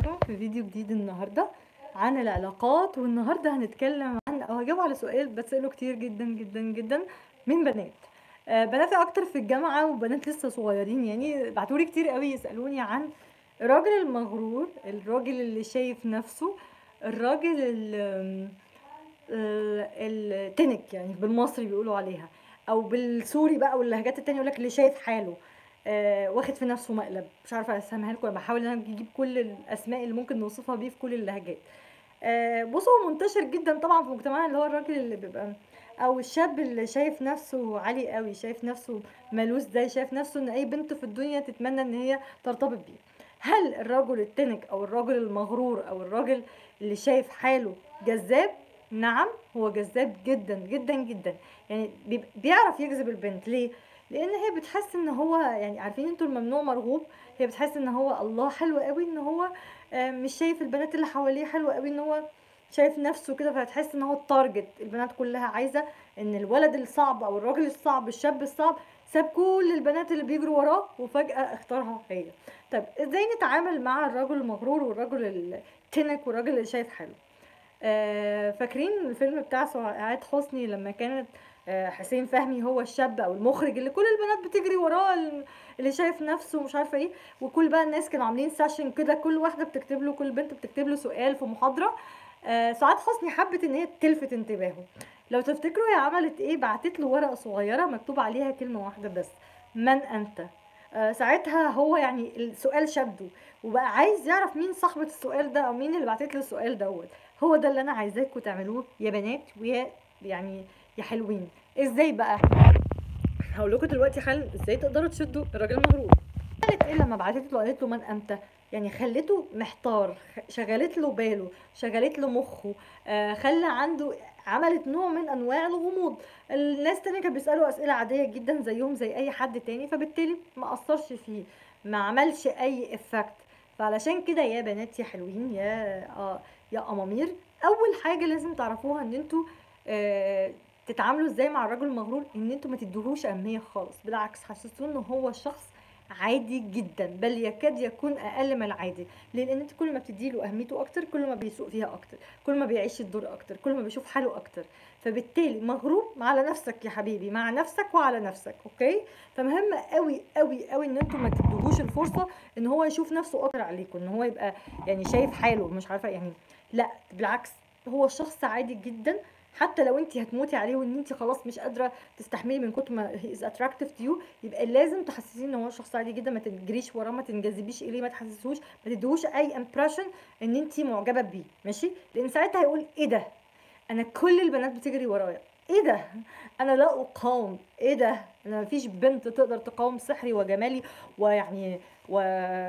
بيكم في فيديو جديد النهارده عن العلاقات. والنهارده هنتكلم عن او هجاوب على سؤال بتسأله كتير جدا جدا جدا من بنات. بنات اكتر في الجامعه وبنات لسه صغيرين، يعني بعتولي كتير قوي يسألوني عن الراجل المغرور، الراجل اللي شايف نفسه، الراجل التنك، يعني بالمصري بيقولوا عليها، او بالسوري بقى واللهجات التانية يقول لك اللي شايف حاله، واخد في نفسه مقلب. مش عارفه اسميها لكم، بحاول ان انا اجيب كل الاسماء اللي ممكن نوصفها بيه في كل اللهجات. بصوا، هو منتشر جدا طبعا في مجتمعنا، اللي هو الراجل اللي بيبقى او الشاب اللي شايف نفسه عالي قوي، شايف نفسه ملوش، زي شايف نفسه ان اي بنت في الدنيا تتمنى ان هي ترتبط بيه. هل الرجل التنك او الراجل المغرور او الراجل اللي شايف حاله جذاب؟ نعم، هو جذاب جدا جدا جدا. يعني بيعرف يجذب البنت. ليه؟ لان هي بتحس ان هو، يعني عارفين انتوا الممنوع مرغوب. هي بتحس ان هو الله حلو قوي، ان هو مش شايف البنات اللي حواليه حلو قوي، ان هو شايف نفسه كده، فهتحس ان هو التارجت. البنات كلها عايزه ان الولد الصعب او الراجل الصعب، الشاب الصعب، ساب كل البنات اللي بيجروا وراه وفجأة اختارها هي. طب ازاي نتعامل مع الرجل المغرور والرجل التنك والراجل اللي شايف حلو؟ فاكرين الفيلم بتاع سعاد حسني لما كانت حسين فهمي هو الشاب او المخرج اللي كل البنات بتجري وراه، اللي شايف نفسه ومش عارفه ايه، وكل بقى الناس كانوا عاملين سيشن كده، كل واحده بتكتب له، كل بنت بتكتب له سؤال في محاضره. سعاد حسني حبت ان هي تلفت انتباهه. لو تفتكروا هي عملت ايه؟ بعتت له ورقه صغيره مكتوب عليها كلمه واحده بس: من انت. ساعتها هو يعني السؤال شده، وبقى عايز يعرف مين صاحبة السؤال ده او مين اللي بعتت له السؤال دوت. هو ده اللي انا عايزاكم تعملوه يا بنات ويا، يعني يا حلوين. ازاي بقى؟ هقول لكم دلوقتي حل ازاي تقدروا تشدوا الراجل المغرور. قالت ايه لما بعتت له؟ قالت له من انت، يعني خليته محتار، شغلت له باله، شغلت له مخه، خلى عنده، عملت نوع من انواع الغموض. الناس تانية كانوا بيسالوا اسئله عاديه جدا زيهم زي اي حد تاني، فبالتالي ما اثرش فيه، ما عملش اي افكت. فعلشان كده يا بنات يا حلوين يا امامير، اول حاجه لازم تعرفوها ان انتوا تتعاملوا ازاي مع الراجل المغرور، ان انتوا ما تدوهوش اهميه خالص. بالعكس، حسسوه ان هو شخص عادي جدا، بل يكاد يكون اقل من العادي. لان انت كل ما بتديله اهميته اكتر، كل ما بيسوق فيها اكتر، كل ما بيعيش الدور اكتر، كل ما بيشوف حاله اكتر. فبالتالي مغرور على نفسك يا حبيبي، مع نفسك وعلى نفسك. اوكي؟ فمهم قوي قوي قوي ان انتوا ما تدوهوش الفرصه ان هو يشوف نفسه اكتر عليكم، ان هو يبقى يعني شايف حاله مش عارفه يعني. لا بالعكس، هو شخص عادي جدا. حتى لو انت هتموتي عليه وان انت خلاص مش قادره تستحملي من كتر ما هي از اتراكتيف تو يو، يبقى لازم تحسسيه ان هو شخص عادي جدا. ما تجريش وراه، ما تنجذبيش اليه، ما تحسسوش، ما تديهوش اي امبريشن ان انت معجبه بيه. ماشي؟ لان ساعتها هيقول ايه ده، انا كل البنات بتجري ورايا، ايه ده، انا لا اقاوم، ايه ده، انا مفيش بنت تقدر تقاوم سحري وجمالي ويعني و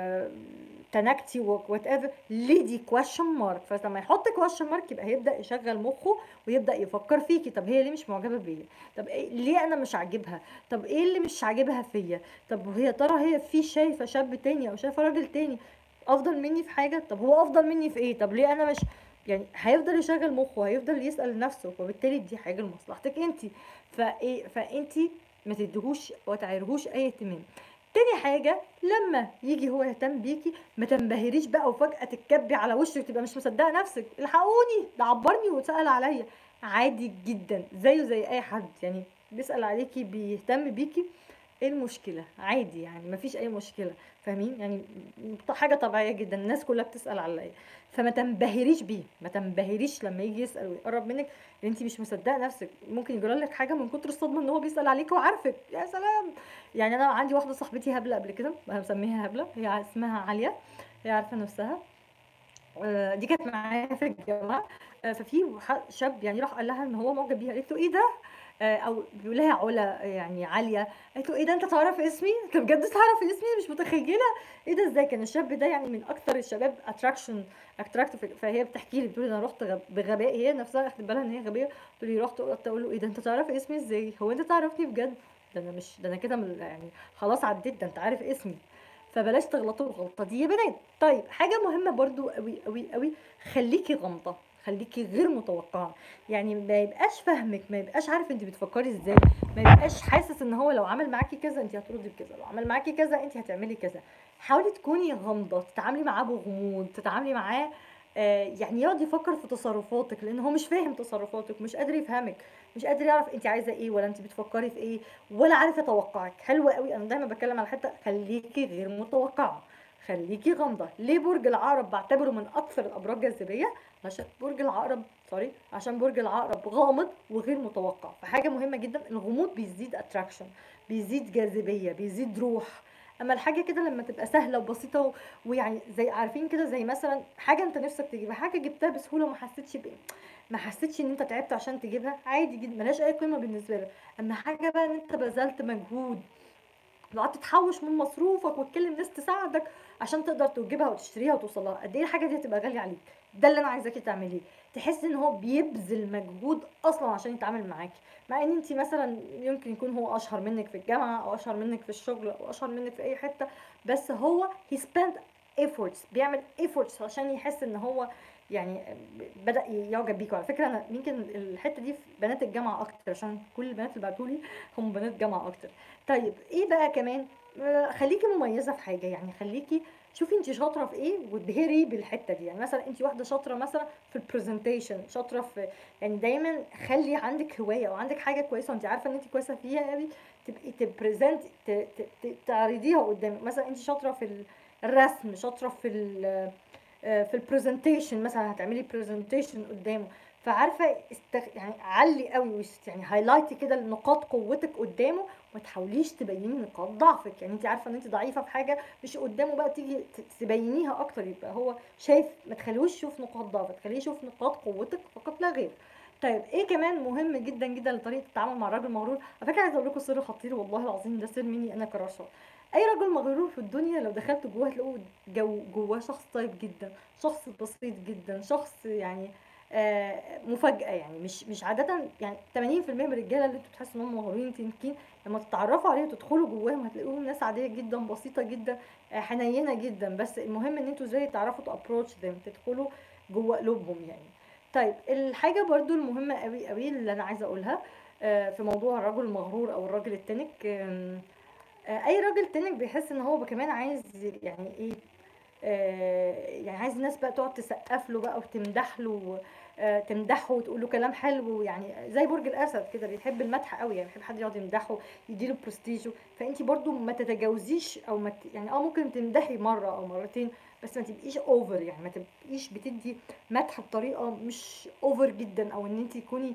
تناكتي وات ايفر. ليه دي كويشن مارك؟ فلما يحط كويشن مارك يبقى هيبدا يشغل مخه ويبدا يفكر فيكي. طب هي ليه مش معجبه بيا؟ طب إيه ليه انا مش عاجبها؟ طب ايه اللي مش عاجبها فيا؟ طب هي ترى هي في شايفه شاب تاني او شايفه راجل تاني افضل مني في حاجه؟ طب هو افضل مني في ايه؟ طب ليه انا مش، يعني هيفضل يشغل مخه، هيفضل يسأل نفسه، وبالتالي دي حاجة لمصلحتك انت. فانت ما تديهوش وتعيرهوش اي اهتمام. تاني حاجة، لما يجي هو يهتم بيكي ما تنبهريش بقى وفجأة تتكبي على وشك تبقى مش مصدقة نفسك. الحقوني، ده عبرني وسأل عليا. عادي جدا، زيه زي اي حد يعني بيسأل عليكي، بيهتم بيكي. ايه المشكلة؟ عادي يعني، مفيش اي مشكلة. فاهمين يعني؟ حاجة طبيعية جدا، الناس كلها بتسأل عليا. فما تنبهريش بيه، ما تنبهريش لما يجي يسأل ويقرب منك، لان انت مش مصدقه نفسك. ممكن يجرى لك حاجه من كتر الصدمه ان هو بيسأل عليك وعارفك. يا سلام! يعني انا عندي واحده صاحبتي هبله قبل كده، انا مسميها هبله، هي اسمها عاليه، هي عارفه نفسها. دي كانت معايا في الجامعه. ففي شاب يعني راح قال لها ان هو معجب بيها. قالت له ايه ده؟ او بيقول لها علا، يعني عاليه. قالت له ايه ده، انت تعرف اسمي؟ انت بجد تعرف اسمي؟ مش متخيله. ايه ده؟ ازاي كان الشاب ده يعني من اكتر الشباب اتراكتيف. فهي بتحكي لي، بتقول لي انا رحت بغباء، هي نفسها اخدت بالها ان هي غبيه. تقول لي رحت قلت اقول له ايه ده، انت تعرف اسمي ازاي؟ هو انت تعرفني بجد؟ ده انا مش، ده انا كده يعني خلاص عديت، ده انت عارف اسمي. فبلاش تغلطوا الغلطه دي يا بنات. طيب حاجه مهمه برضو قوي قوي قوي، خليكي غامضه، خليكي غير متوقعه. يعني ما يبقاش فاهمك، ما يبقاش عارف انت بتفكري ازاي، ما يبقاش حاسس ان هو لو عمل معاكي كذا انت هتردي بكذا، لو عمل معاكي كذا انت هتعملي كذا. حاولي تكوني غامضة، تتعاملي معاه بغموض، تتعاملي معاه يعني يقعد يفكّر في تصرفاتِك، لإن هو مش فاهم تصرفاتِك، مش قادر يفهمِك، مش قادر يعرف أنتِ عايزة إيه ولا أنتِ بتفكّري في إيه، ولا عارف يتوقّعِك. حلو أوي، أنا دايمًا باتكلّم على حتّة خلّيكِ غير متوقّعة، خلّيكِ غامضة. ليه برج العقرب باعتبره من أكثر الأبراج جاذبية؟ عشان برج العقرب عشان برج العقرب غامض وغير متوقّع، فحاجة مهمة جدًا، الغموض بيزيد attraction، بيزيد جاذبية، بيزيد روح. أمّا الحاجة كده لمّا تبقى سهلة وبسيطة ويعني زي عارفين كده، زي مثلًا حاجة أنت نِفْسك تجيبها، حاجة جبتها بسهولة وما حسّيتش ما حسّيتش إن أنت تعبت عشان تجيبها، عادي جدًا، ما لهاش أي قيمة بالنسبة لك. أمّا حاجة بقى إن أنت بذلت مجهود وقعدت تحوّش من مصروفك وتكلّم ناس تساعدك عشان تقدر تجيبها وتشتريها وتوصل لها، قد إيه الحاجة دي هتبقى غالية عليك. ده اللي أنا عايزاكِ تعمليه، تحسّي إن هو بيبذل مجهود أصلًا عشان يتعامل معاكِ، مع إن أنتِ مثلًا يمكن يكون هو أشهر منِّك في الجامعة أو أشهر منِّك في الشغل أو أشهر منِّك في أي حتّة، بس هو he spent efforts، بيعمل efforts عشان يحس إن هو يعني بدأ يُعجب بيكِ. وعلى فكرة أنا يمكن الحتّة دي في بنات الجامعة أكتر، عشان كل البنات اللي بعتوا لي هم بنات جامعة أكتر. طيب إيه بقى كمان، خلّيكِ مميّزة في حاجة، يعني خلّيكِ شوفي أنتِ شاطرة في إيه وابهري بالحتّة دي. يعني مثلًا أنتِ واحدة شاطرة مثلًا في الpresentation، شاطرة في، يعني دايمًا خلّي عندِك هواية أو عندِك حاجة كويسة وأنتِ عارفة إن أنتِ كويسة فيها أوي، تبقي تpresent ت ت ت تعرضيها قدّامِك. مثلًا أنتِ شاطرة في الرسم، شاطرة في الpresentation مثلًا، هتعملي presentation قدّامه، فعارفة يعني علّي أوي يعني highlighتي كده نقاط قوتِك قدّامه، ما تحاوليش تبيّني نقاط ضعفِك. يعني أنتِ عارفة إن أنتِ ضعيفة في حاجة، مش قدّامه بقى تيجي تبيّنيها أكتر، يبقى هو شايف، ما تخلّيهوش يشوف نقاط ضعفِك، خلّيه يشوف نقاط قوتِك فقط لا غير. طيب إيه كمان مهم جدًا، جدًا لطريقة التعامل مع الراجل المغرور؟ على فكرة عايزة أقول لكم سر خطير والله العظيم، ده سر مني أنا كرشا. أي راجل مغرور في الدنيا لو دخلتِ جوّاه هتلاقوه جوّاه شخص طيب جدًا، شخص بسيط جدًا، شخص يعني مفاجأة. يعني مش عادةً، يعني 80% من الرجالة اللي أنتم بتحسّوا إن هُم مغرورين أنتِ يمكن لمّا تتعرّفوا عليهم وتدخلوا جواهم هتلاقوهم ناس عادية جدًا، بسيطة جدًا، حنيّنة جدًا، بس المهم إن أنتم إزاي تعرفوا تapproach them، تدخلوا جوّه قلوبهم يعني. طيب الحاجة برضه المهمة أوي، أوي اللي أنا عايزة أقولها في موضوع الرجل المغرور أو الراجل التِنِك، أي راجل تِنِك بيحس إن هو كمان عايز يعني إيه، يعني عايز الناس بقى تقعد تسقّف له بقى وتمدح له، تمدحه وتقول له كلام حلو، يعني زي برج الأسد كده بيحب المدح أوي، يعني بيحب حد يقعد يمدحه، يدّي له prestige. فأنتِ برضه ما تتجاوزيش أو ما يعني ممكن تمدحي مرّة أو مرّتين، بس ما تبقيش over، يعني ما تبقيش بتدّي مدح بطريقة مش over جدًا، أو إن أنتِ تكوني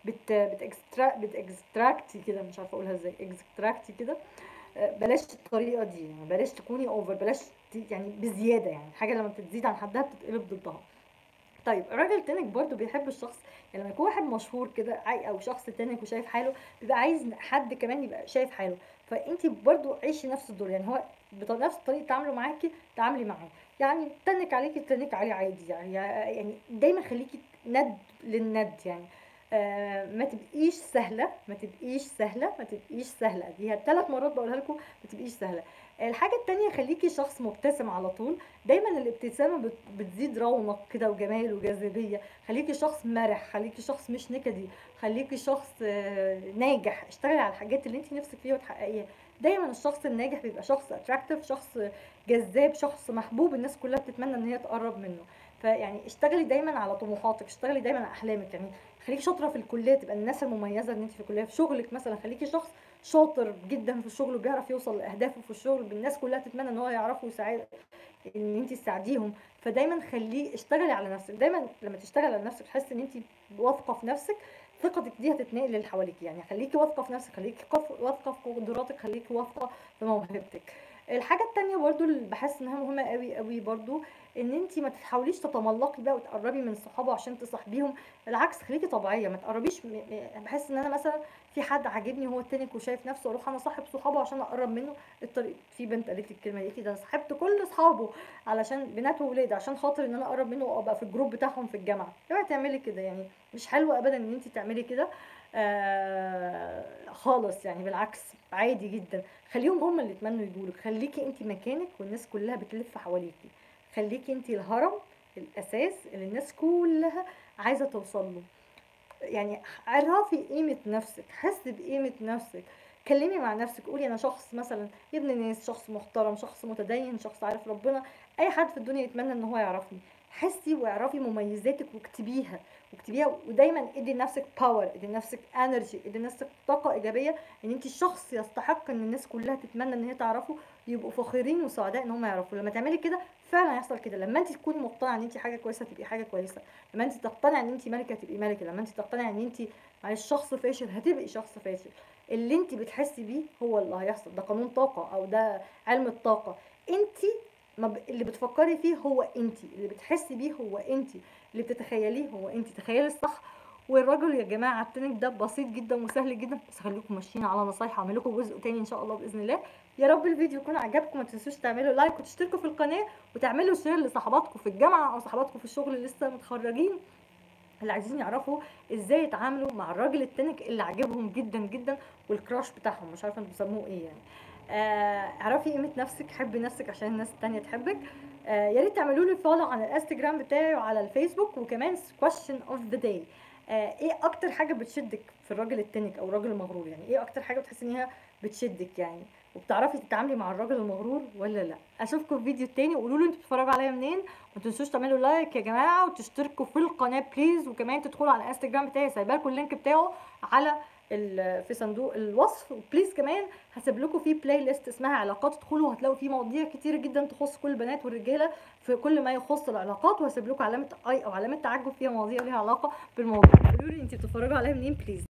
بتextractي كده، مش عارفة أقولها إزاي، extractي كده. بلاش الطريقة دي، يعني بلاش تكوني over، بلاش يعني بزيادة، يعني حاجة لمّا بتزيد عن حدّها بتتقلب ضدها. طيب الراجل التاني برضه بيحب الشخص، يعني لمّا يكون واحد مشهور كده أو شخص تاني وشايف حاله، بيبقى عايز حد كمان يبقى شايف حاله، فأنتِ برضه عيشي نفس الدور، يعني هو نفس طريقة تعامله معاكِ تعاملي معاه، يعني تنِّك عليكِ تنِّكي عليه عادي، يعني دايمًا خليكِ ند للند يعني. ما تبقيش سهلة، ما تبقيش سهلة، ما تبقيش سهلة، دي 3 مرات باقولها لكم، ما تبقيش سهلة. الحاجة التانية خليكِ شخص مبتسم على طول، دايمًا الابتسامة بتزيد رونق كده وجمال وجاذبية. خليكِ شخص مَرِح، خليكِ شخص مش نكدي، خليكِ شخص ناجح، اشتغلي على الحاجات اللي أنتِ نِفْسِك فيها وتحققيها. دايمًا الشخص الناجح بيبقى شخص attractive، شخص جذاب، شخص محبوب، الناس كلها بتتمنى إن هي تقرّب منه. فيعني اشتغلي دايمًا على طموحاتِك، اشتغلي دايمًا على أحلامِك، يعني خليكِ شاطرة في الكلية، تبقى الناس المميزة إن أنتِ في الكلية. في شغلِك مثلًا خليكِ شخص شاطر جدًا في الشغل وبيعرف يوصل لأهدافه في الشغل، الناس كلها تتمنى إن هو يعرفوا إن أنتِ تساعديهم. فدايمًا اشتغلي على نفسِك، دايمًا لمّا تشتغلي على نفسِك تحسي إن أنتِ واثقة في نفسِك، ثقتِك دي هتتنقل للي حواليكِ، يعني خليكِ واثقة في نفسِك، خليكِ واثقة في قدراتِك، خليكِ واثقة في موهبتِك. الحاجة التانية برضه اللي باحس إنها مهمة أوي، أوي برضه، إن أنتِ ما تحاوليش تتملقي بقى وتقربي من صحابه عشان تصاحبيهم، بالعكس خليكِ طبيعية، ما تقربيش باحس إن أنا مثلًا في حد عاجبني وهو التِنِك وشايف نفسه، أروح أنا أصاحب صحابه عشان أقرب منه. في بنت قالت لي الكلمة دي كده، صاحبت كل أصحابه علشان بنات وولاد عشان خاطر إن أنا أقرب منه وأبقى في الجروب بتاعهم في الجامعة. اوعي تعملي كده، يعني مش حلو أبدًا إن أنتِ تعملي كده خالص، يعني بالعكس عادي جدًا. خلّيهم هم اللي يتمنوا ييجوا لِك، خلّيكِ أنتِ مكانِك والناس كلها بتلِف حواليكِ، خلّيكِ أنتِ الهرم الأساس اللي الناس كلها عايزة توصل له. يعني اعرفي قيمة نفسِك، حسّي بقيمة نفسِك، اتكلمي مع نفسك، قولي انا شخص مثلا ابن ناس، شخص محترم، شخص متدين، شخص عارف ربنا. اي حد في الدنيا يتمنى ان هو يعرفني. حسي واعرفي مميزاتك واكتبيها، واكتبيها، ودايما ادي لنفسك باور، ادي لنفسك انرجي، ادي لنفسك طاقه ايجابيه ان انت شخص يستحق ان الناس كلها تتمنى ان هي تعرفه، يبقوا فخورين وسعداء ان هم يعرفوا. لما تعملي كده فعلا هيحصل كده. لما انت تكوني مقتنعه ان انت حاجه كويسه تبقي حاجه كويسه، لما انت تقتنعي ان انت ملكه تبقي ملكه، لما انت تقتنعي ان انت معلش شخص فاشل هتبقي شخص فاشل. اللي انت بتحسي بيه هو اللي هيحصل. ده قانون طاقه او ده علم الطاقه. انت اللي بتفكري فيه هو انت، اللي بتحسي بيه هو انت، اللي بتتخيليه هو انت. تخيلي الصح. والرجل يا جماعه التنك ده بسيط جدا وسهل جدا، بس خليكم ماشيين على نصايح. هعمل لكم جزء تاني ان شاء الله باذن الله. يا رب الفيديو يكون عجبكم. ما تنسوش تعملوا لايك وتشتركوا في القناه، وتعملوا شير لصحباتكم في الجامعه او صحباتكم في الشغل اللي لسه متخرجين، اللي عايزين يعرفوا ازاي يتعاملوا مع الراجل التنك اللي عاجبهم جدا جدا، والكراش بتاعهم، مش عارفه انتوا بتسموه ايه يعني. اعرفي قيمه نفسك، حبي نفسك عشان الناس التانية تحبك. يا ريت تعملوا لي فولو على الانستجرام بتاعي وعلى الفيسبوك. وكمان question of the day، ايه اكتر حاجه بتشدك في الراجل التنك او الراجل المغرور؟ يعني ايه اكتر حاجه بتحسي ان هي بتشدك يعني، وبتعرفي تتعاملي مع الراجل المغرور ولا لا؟ اشوفكم في فيديو تاني، وقولوا لي انتوا بتتفرجوا عليا منين. ما تنسوش تعملوا لايك يا جماعه، وتشتركوا في القناه بليز. وكمان تدخلوا على الانستجرام بتاعي، سايبه لكم اللينك بتاعه على في صندوق الوصف. وبليز كمان هسيب لكم فيه بلاي ليست اسمها علاقات، ادخلوا هتلاقوا فيه مواضيع كتير جدا تخص كل البنات والرجاله في كل ما يخص العلاقات. وهسيب لكم علامه اي او علامه تعجب فيها مواضيع ليها علاقه بالموضوع. قولوا لي انتوا بتتفرجوا عليا منين بليز.